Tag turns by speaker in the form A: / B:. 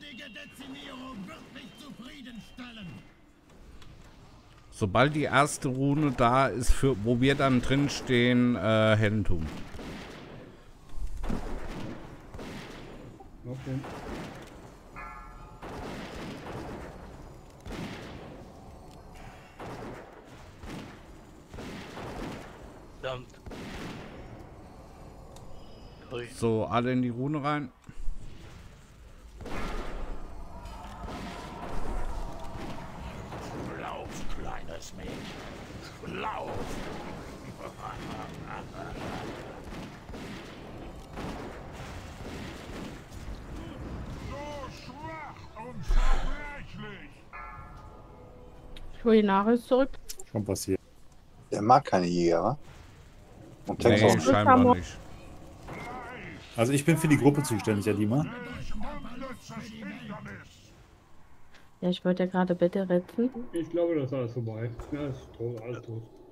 A: Sobald die erste Rune da ist, für wo wir dann drin stehen, Heldentum.
B: Okay.
C: Verdammt. Ui.
A: So, alle in die Rune rein.
D: Lauf, kleines Mädchen. Lauf. So schwach und zerbrechlich.
E: Kulinarisch zurück.
B: Schon passiert.
F: Der mag keine Jäger, wa? Und
A: Nee,
F: Tänzer.
A: scheinbar nicht.
B: Also ich bin für die Gruppe zuständig, Alima.
E: Ja, ich wollte ja gerade bitte retten.
G: Ich glaube, das ist alles vorbei. Ja, ist tot, alles tot.